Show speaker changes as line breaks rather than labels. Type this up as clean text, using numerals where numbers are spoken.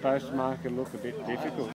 supposed to make it look a bit difficult.